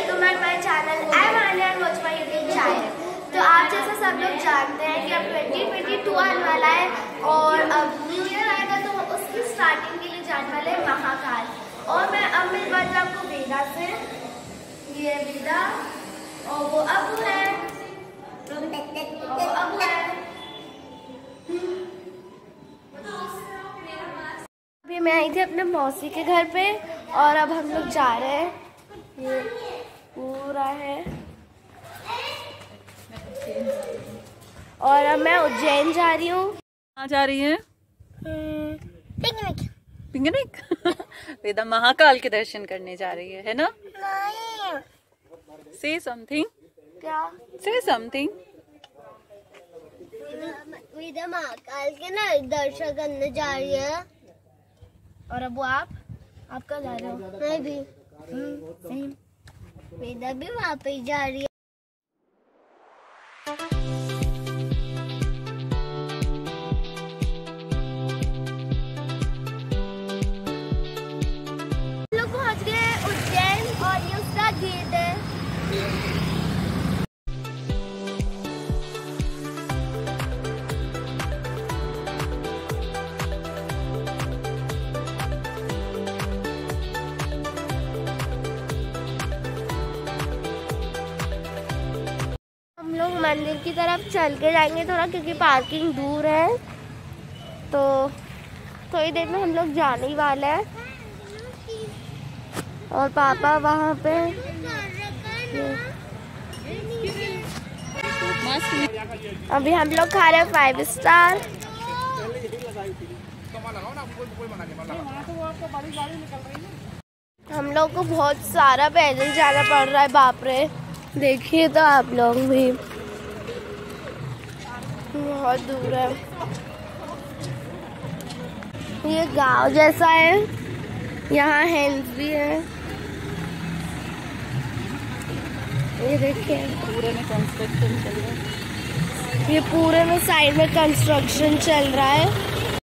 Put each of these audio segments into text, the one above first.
Welcome back my channel. I am Aanya and watch my YouTube channel. तो आप जैसा सब लोग जानते हैं कि अब 2022 आने वाला है और अब न्यू ईयर आएगा तो हम उसकी स्टार्टिंग के लिए जाने वाले हैं महाकाल। और मैं अब मिल बात आपको वेदा से, ये वेदा और वो अब है अभी मैं आई थी अपने मौसी के घर पे और अब हम लोग जा रहे हैं। ये पूरा है और अब मैं उज्जैन जा रही हूँ। कहाँ जा रही है? पिकनिक। पिकनिक? वेदा महाकाल के दर्शन करने जा रही है ना? से समथिंग। क्या? से समथिंग। वेदा महाकाल के ना दर्शन करने जा रही है। और अब वो आप कहाँ जा रहे हो? मैं भी सेम। वेदा भी वहाँ पे जा रही है। हम लोग पहुँच गए उज्जैन और ये उसका गेट है। हम लोग मंदिर की तरफ चल के जाएंगे थोड़ा, क्योंकि पार्किंग दूर है। तो थोड़ी देर में हम लोग जाने ही वाले हैं और पापा वहाँ पे अभी हम लोग खा रहे हैं 5 स्टार। हम लोग को बहुत सारा पैदल जाना पड़ रहा है, बाप रे। देखिए तो आप लोग भी, बहुत दूर है। ये गांव जैसा है, यहाँ हेल्थ भी है। ये देखिए पूरे में कंस्ट्रक्शन चल रहा है। ये पूरे में साइड में कंस्ट्रक्शन चल रहा है।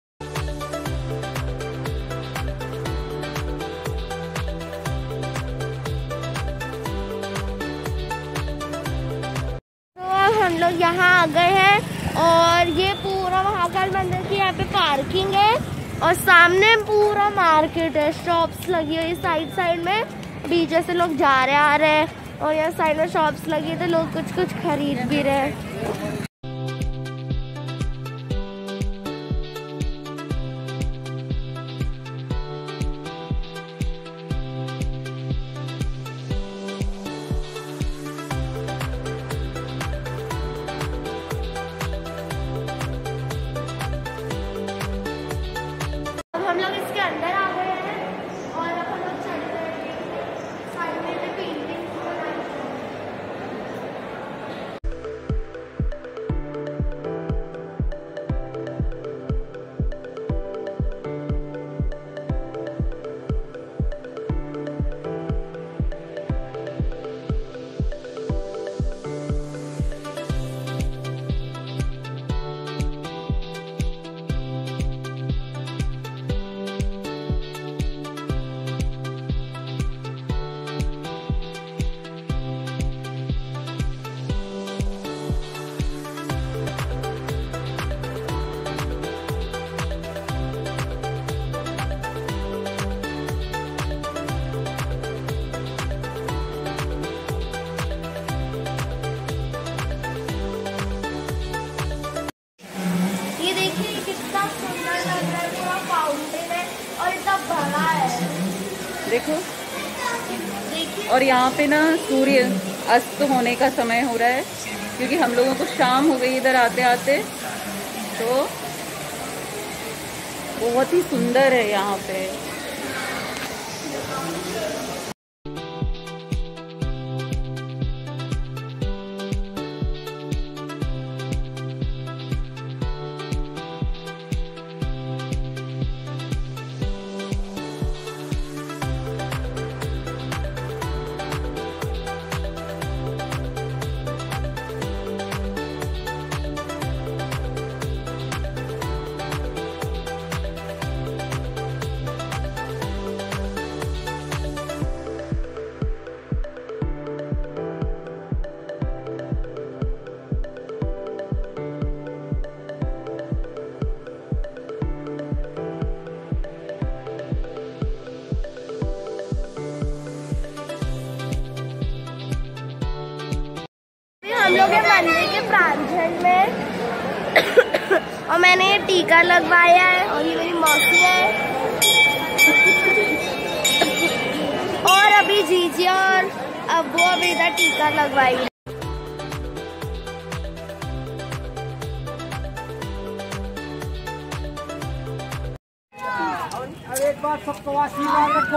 हम लोग यहाँ आ गए हैं और ये पूरा महाकाल मंदिर की यहाँ पे पार्किंग है और सामने पूरा मार्केट है, शॉप्स लगी हुई साइड में। बीच से लोग जा रहे आ रहे हैं और यहाँ साइड में शॉप्स लगी तो लोग कुछ खरीद भी रहे हैं। हम लोग इसके अंदर आ गए हैं और अब हम लोग चल रहे हैं। साइड में पेंटिंग बनाई है। देखो, और यहाँ पे ना सूर्य अस्त होने का समय हो रहा है, क्योंकि हम लोगों को शाम हो गई इधर आते आते। तो बहुत ही सुंदर है यहाँ पे। लोग हैं मंदिर के प्रांगण में और मैंने ये टीका लगवाया है और ये मेरी मौसी है और अभी जीजी और अब्बू अभी इधर टीका लगवाई। एक बार सबको आशीर्वाद रखो।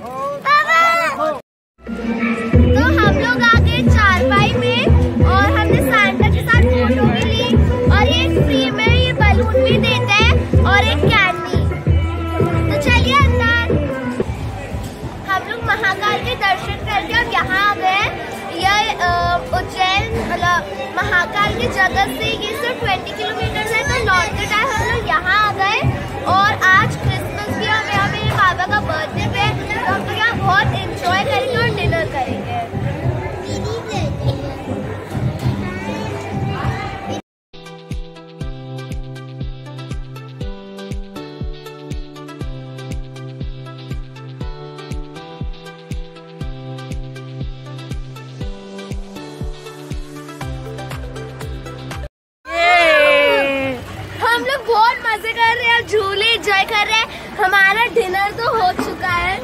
तो हम लोग आ गए चारपाई में और हमने सांता के साथ फोटो भी ली और ये फ्री में ये बलून भी देते हैं और एक कैंडी। तो चलिए अंदर। हम लोग महाकाल के दर्शन करके अब यहाँ आ गए। यह उज्जैन मतलब महाकाल की जगह से ये सिर्फ 20 किलोमीटर है। तो लौटते टाइम हम लोग यहाँ आ गए और आज क्रिसमस भी और यहाँ मेरे बाबा का बर्थडे पे तो हम लोग यहाँ बहुत एंजॉय करेंगे और डिनर करेंगे। हम लोग बहुत मजे कर रहे हैं, झूले एंजॉय कर रहे हैं। हमारा डिनर तो हो चुका है।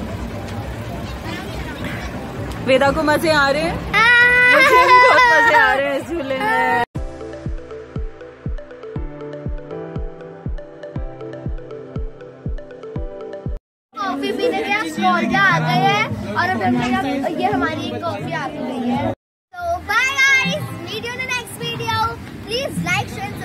वेदा को मजे आ रहे हैं, मुझे भी बहुत मजे आ रहे हैं झूले में। कॉफी पीने के स्टॉल पे आ गए हैं और अब ये हमारी कॉफी आ गई है। तो bye guys, meet you in the next video. Please like share